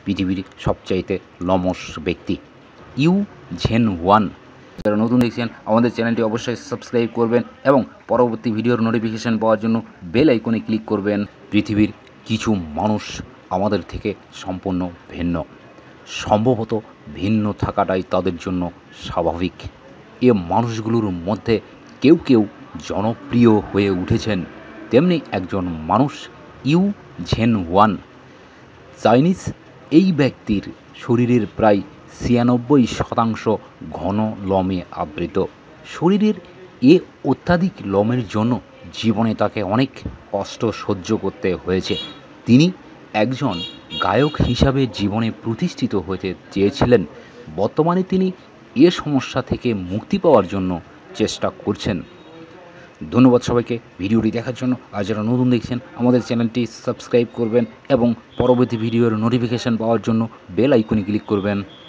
পৃথিবীর সবচাইতে লমস ব্যক্তি ইউ ঝেন ওয়ান। যারা নতুন দেখছেন আমাদের চ্যানেলটি অবশ্যই সাবস্ক্রাইব করবেন এবং পরবর্তী ভিডিওর নোটিফিকেশান পাওয়ার জন্য বেল আইকনে ক্লিক করবেন। পৃথিবীর কিছু মানুষ আমাদের থেকে সম্পূর্ণ ভিন্ন, সম্ভবত ভিন্ন থাকাটাই তাদের জন্য স্বাভাবিক। এ মানুষগুলোর মধ্যে কেউ কেউ জনপ্রিয় হয়ে উঠেছেন, তেমনি একজন মানুষ ইউ ঝেন ওয়ান। চাইনিজ এই ব্যক্তির শরীরের প্রায় 96% ঘন লমে আবৃত। শরীরের এ অত্যাধিক লমের জন্য জীবনে তাকে অনেক কষ্ট সহ্য করতে হয়েছে। তিনি একজন গায়ক হিসাবে জীবনে প্রতিষ্ঠিত হতে চেয়েছিলেন। বর্তমানে তিনি এ সমস্যা থেকে মুক্তি পাওয়ার জন্য চেষ্টা করছেন। ধন্যবাদ সবাইকে ভিডিওটি দেখার জন্য। আর যারা নতুন দেখছেন আমাদের চ্যানেলটি সাবস্ক্রাইব করবেন এবং পরবর্তী ভিডিওর নোটিফিকেশান পাওয়ার জন্য বেল আইকনে ক্লিক করবেন।